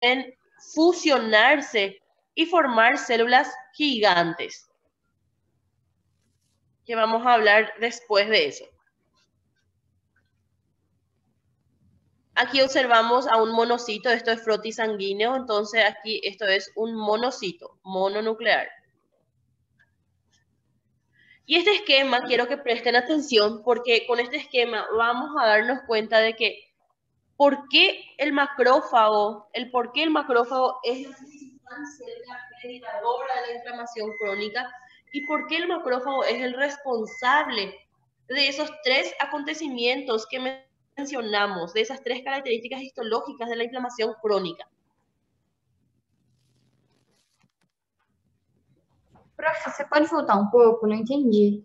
fusionarse y formar células gigantes, que vamos a hablar después de eso. Aquí observamos a un monocito, esto es frotis sanguíneo, entonces aquí esto es un monocito, mononuclear. Y este esquema quiero que presten atención porque con este esquema vamos a darnos cuenta de que por qué el macrófago es la principal célula mediadora de la inflamación crónica y por qué el macrófago es el responsable de esos tres acontecimientos que mencionamos, de esas tres características histológicas de la inflamación crónica. Prof, você pode voltar um pouco? Não entendi.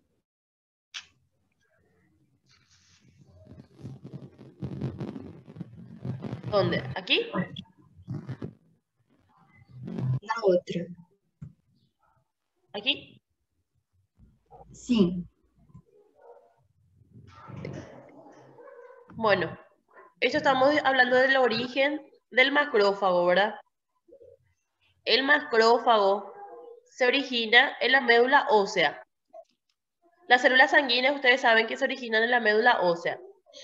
¿Dónde? ¿Aquí? Na outra. ¿Aquí? Sim. Bueno, esto estamos hablando del origen del macrófago, ¿verdad? El macrófago se origina en la médula ósea. Las células sanguíneas, ustedes saben que se originan en la médula ósea.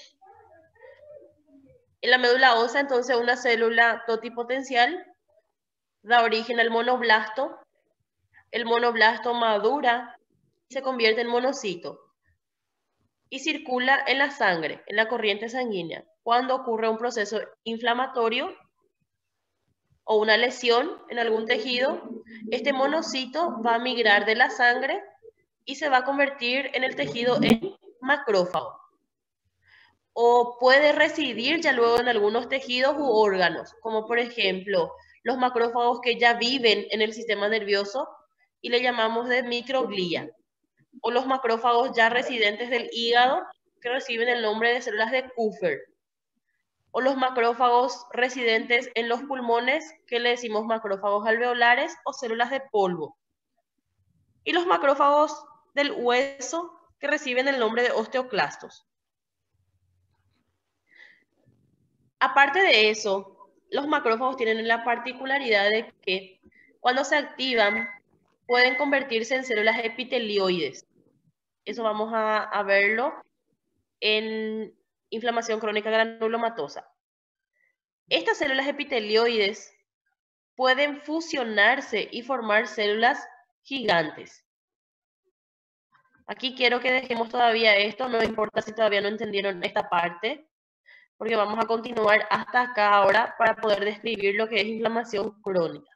En la médula ósea, entonces, una célula totipotencial da origen al monoblasto. El monoblasto madura y se convierte en monocito. Y circula en la sangre, en la corriente sanguínea. Cuando ocurre un proceso inflamatorio o una lesión en algún tejido, este monocito va a migrar de la sangre y se va a convertir en el tejido en macrófago. O puede residir ya luego en algunos tejidos u órganos, como por ejemplo los macrófagos que ya viven en el sistema nervioso y le llamamos de microglia, o los macrófagos ya residentes del hígado que reciben el nombre de células de Kupffer, o los macrófagos residentes en los pulmones que le decimos macrófagos alveolares o células de polvo, y los macrófagos del hueso que reciben el nombre de osteoclastos. Aparte de eso, los macrófagos tienen la particularidad de que cuando se activan pueden convertirse en células epitelioides. Eso vamos a verlo en inflamación crónica granulomatosa. Estas células epitelioides pueden fusionarse y formar células gigantes. Aquí quiero que dejemos todavía esto, no importa si todavía no entendieron esta parte, porque vamos a continuar hasta acá ahora para poder describir lo que es inflamación crónica.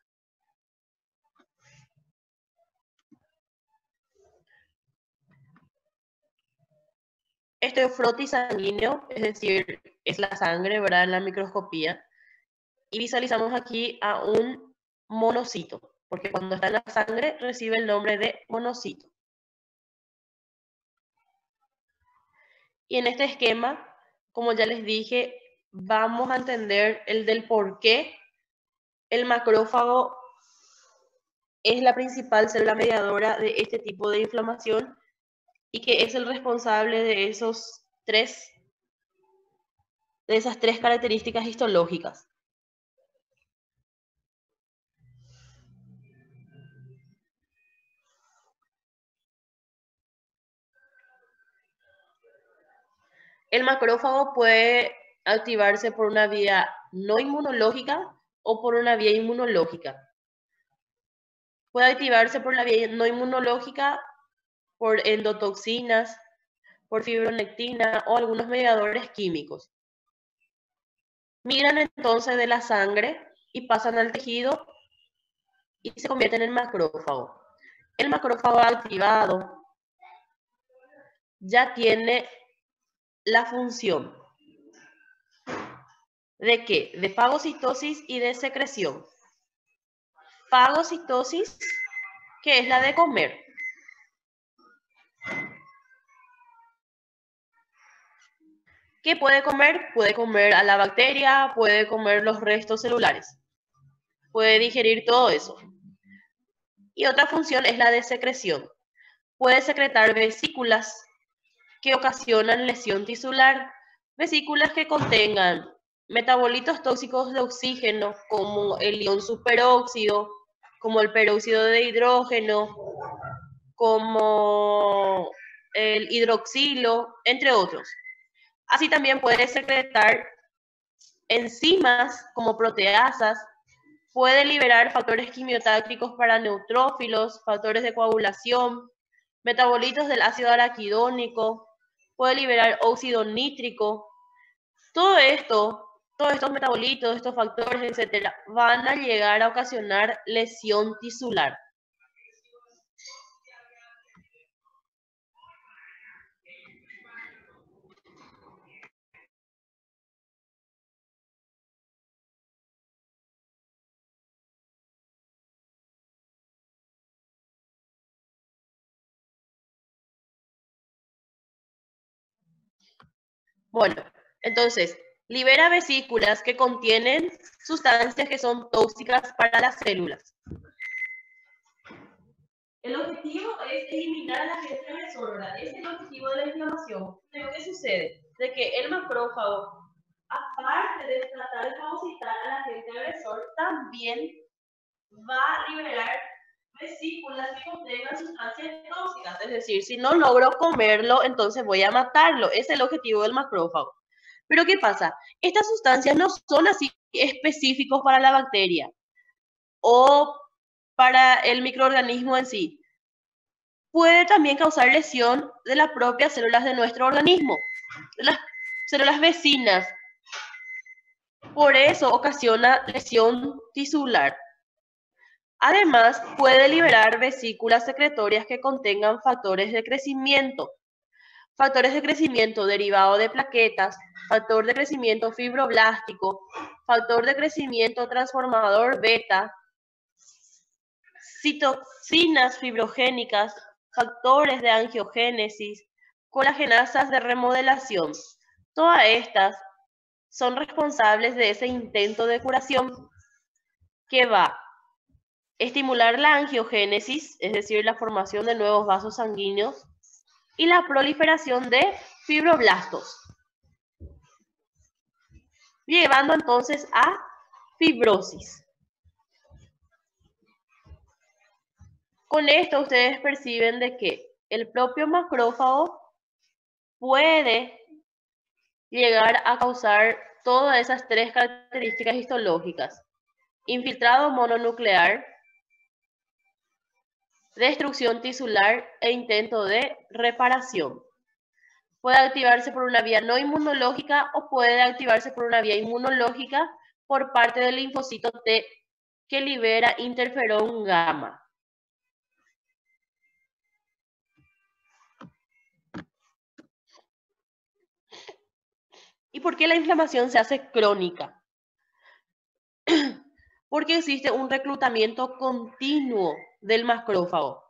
Esto es frotis sanguíneo, es decir, es la sangre, ¿verdad? En la microscopía. Y visualizamos aquí a un monocito, porque cuando está en la sangre recibe el nombre de monocito. Y en este esquema, como ya les dije, vamos a entender el del por qué el macrófago es la principal célula mediadora de este tipo de inflamación y que es el responsable de esas tres características histológicas. El macrófago puede activarse por una vía no inmunológica o por una vía inmunológica. Puede activarse por la vía no inmunológica por endotoxinas, por fibronectina o algunos mediadores químicos. Migran entonces de la sangre y pasan al tejido y se convierten en macrófago. El macrófago activado ya tiene la función ¿de qué? De fagocitosis y de secreción. Fagocitosis, que es la de comer. ¿Qué puede comer? Puede comer a la bacteria, puede comer los restos celulares. Puede digerir todo eso. Y otra función es la de secreción. Puede secretar vesículas que ocasionan lesión tisular, vesículas que contengan metabolitos tóxicos de oxígeno, como el ion superóxido, como el peróxido de hidrógeno, como el hidroxilo, entre otros. Así también puede secretar enzimas como proteasas, puede liberar factores quimiotácticos para neutrófilos, factores de coagulación, metabolitos del ácido araquidónico, puede liberar óxido nítrico. Todo esto, todos estos metabolitos, estos factores, etcétera, van a llegar a ocasionar lesión tisular. Bueno, entonces, libera vesículas que contienen sustancias que son tóxicas para las células. El objetivo es eliminar la agente agresor, ¿verdad? Ese es el objetivo de la inflamación. Pero ¿qué sucede? De que el macrófago, aparte de tratar de fagocitar al agente agresor, también va a liberar vesículas que contengan sustancias tóxicas. Es decir, si no logro comerlo, entonces voy a matarlo. Ese es el objetivo del macrófago. Pero ¿qué pasa? Estas sustancias no son así específicos para la bacteria o para el microorganismo en sí. Puede también causar lesión de las propias células de nuestro organismo, de las células vecinas. Por eso ocasiona lesión tisular. Además, puede liberar vesículas secretorias que contengan factores de crecimiento. Factores de crecimiento derivado de plaquetas, factor de crecimiento fibroblástico, factor de crecimiento transformador beta, citoxinas fibrogénicas, factores de angiogénesis, colagenasas de remodelación. Todas estas son responsables de ese intento de curación que va a estimular la angiogénesis, es decir, la formación de nuevos vasos sanguíneos, y la proliferación de fibroblastos, llevando entonces a fibrosis. Con esto ustedes perciben de que el propio macrófago puede llegar a causar todas esas tres características histológicas: infiltrado mononuclear, destrucción tisular e intento de reparación. Puede activarse por una vía no inmunológica o puede activarse por una vía inmunológica por parte del linfocito T que libera interferón gamma. ¿Y por qué la inflamación se hace crónica? Porque existe un reclutamiento continuo del macrófago.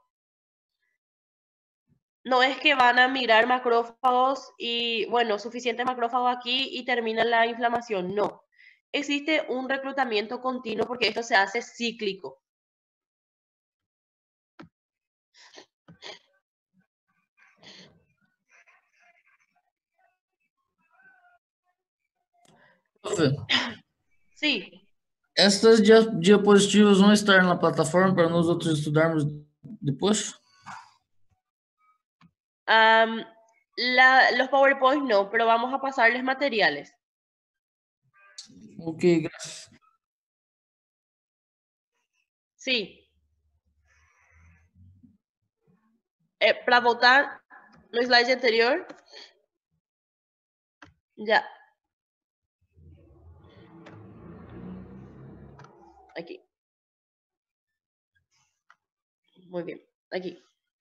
No es que van a migrar macrófagos y, bueno, suficiente macrófago aquí y termina la inflamación. No. Existe un reclutamiento continuo porque esto se hace cíclico. Profe, Sí. estas diapositivas vão estar na plataforma para nós outros estudarmos depois? Los PowerPoint no, pero vamos a pasarles materiales. Ok, gracias. Sí. Para votar no slide anterior. Ya. Aquí. Muy bien. Aquí.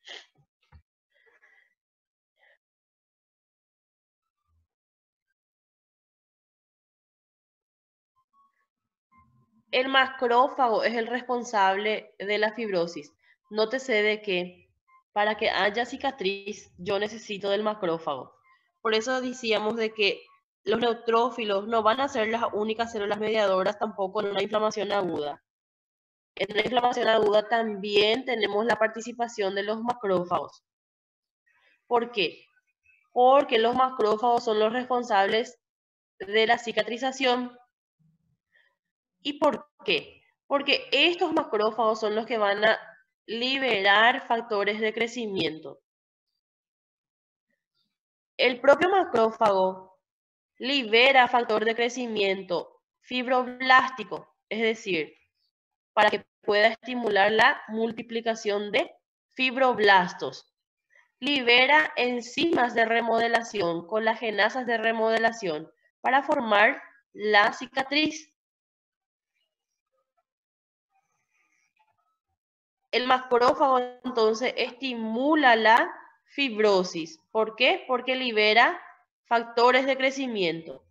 El macrófago es el responsable de la fibrosis. Nótese de que para que haya cicatriz, yo necesito del macrófago. Por eso decíamos de que los neutrófilos no van a ser las únicas células mediadoras tampoco en una inflamación aguda. En una inflamación aguda también tenemos la participación de los macrófagos. ¿Por qué? Porque los macrófagos son los responsables de la cicatrización. ¿Y por qué? Porque estos macrófagos son los que van a liberar factores de crecimiento. El propio macrófago libera factor de crecimiento fibroblástico, es decir, para que pueda estimular la multiplicación de fibroblastos. Libera enzimas de remodelación, colagenasas de remodelación, para formar la cicatriz. El macrófago entonces estimula la fibrosis. ¿Por qué? Porque libera factores de crecimiento.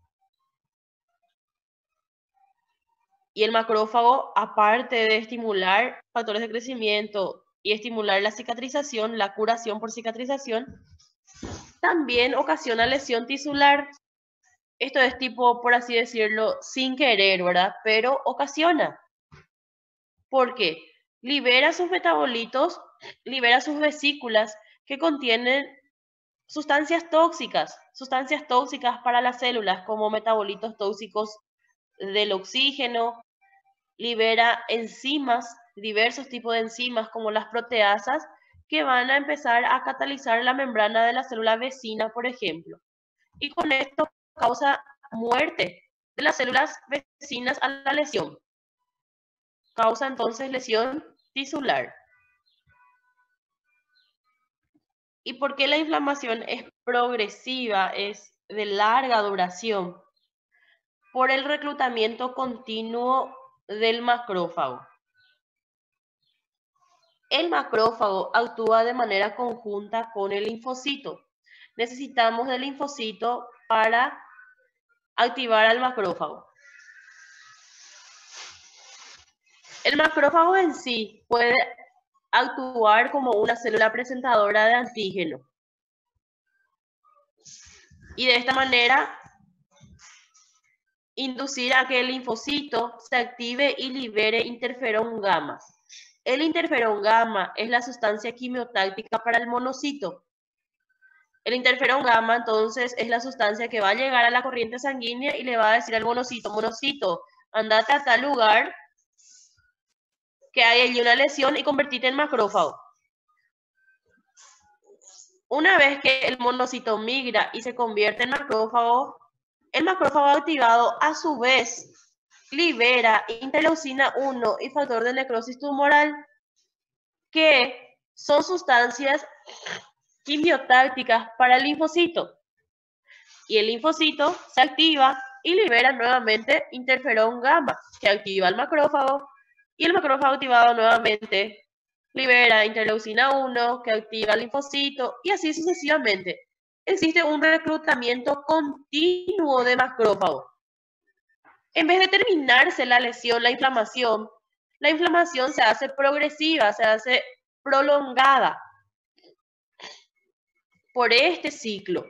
Y el macrófago, aparte de estimular factores de crecimiento y estimular la cicatrización, la curación por cicatrización, también ocasiona lesión tisular. Esto es tipo, por así decirlo, sin querer, ¿verdad? Pero ocasiona. ¿Por qué? Libera sus metabolitos, libera sus vesículas que contienen sustancias tóxicas para las células, como metabolitos tóxicos del oxígeno, libera enzimas, diversos tipos de enzimas como las proteasas, que van a empezar a catalizar la membrana de la célula vecina, por ejemplo. Y con esto causa muerte de las células vecinas a la lesión. Causa entonces lesión tisular. ¿Y por qué la inflamación es progresiva, es de larga duración? Por el reclutamiento continuo del macrófago. El macrófago actúa de manera conjunta con el linfocito. Necesitamos del linfocito para activar al macrófago. El macrófago en sí puede actuar como una célula presentadora de antígeno. Y de esta manera inducir a que el linfocito se active y libere interferón gamma. El interferón gamma es la sustancia quimiotáctica para el monocito. El interferón gamma, entonces, es la sustancia que va a llegar a la corriente sanguínea y le va a decir al monocito, andate a tal lugar que hay allí una lesión y convertite en macrófago. Una vez que el monocito migra y se convierte en macrófago, el macrófago activado a su vez libera interleucina 1 y factor de necrosis tumoral, que son sustancias quimiotácticas para el linfocito. Y el linfocito se activa y libera nuevamente interferón gamma, que activa el macrófago, y el macrófago activado nuevamente libera interleucina 1, que activa el linfocito, y así sucesivamente. Existe un reclutamiento continuo de macrófagos. En vez de terminarse la lesión, la inflamación se hace progresiva, se hace prolongada por este ciclo.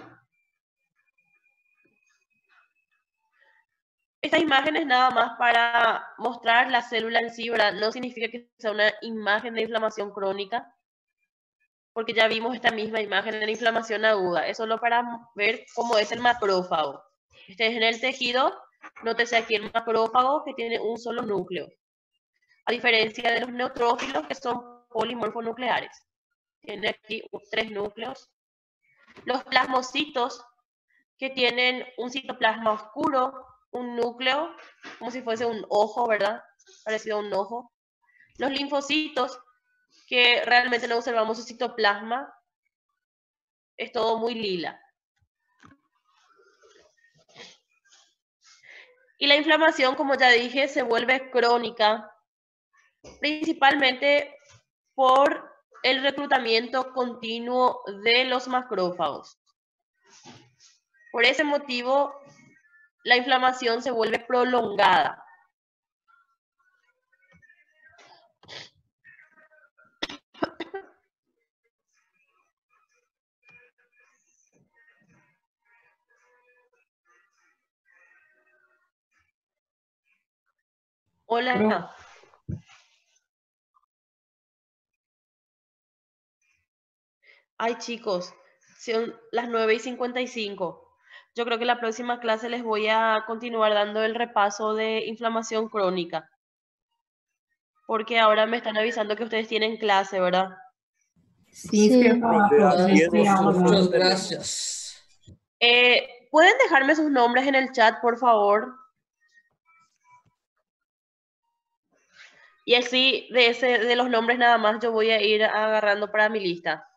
Esta imagen es nada más para mostrar la célula en sí, ¿verdad? No significa que sea una imagen de inflamación crónica, porque ya vimos esta misma imagen de la inflamación aguda. Es solo para ver cómo es el macrófago. Este es en el tejido. Nótese aquí el macrófago, que tiene un solo núcleo, a diferencia de los neutrófilos, que son polimorfonucleares. Tiene aquí 3 núcleos. Los plasmocitos, que tienen un citoplasma oscuro, un núcleo, como si fuese un ojo, ¿verdad? Parecido a un ojo. Los linfocitos, que realmente no observamos su citoplasma, es todo muy lila. Y la inflamación, como ya dije, se vuelve crónica, principalmente por el reclutamiento continuo de los macrófagos. Por ese motivo, la inflamación se vuelve prolongada. Hola. Ay, chicos, son las 9:55. Yo creo que la próxima clase les voy a continuar dando el repaso de inflamación crónica, porque ahora me están avisando que ustedes tienen clase, ¿verdad? Sí, isso que eu ia falar, Flávia. A gente tem aula Muchas agora. gracias. ¿Pueden dejarme sus nombres en el chat, por favor? Y así, de los nombres nada más, yo voy a ir agarrando para mi lista.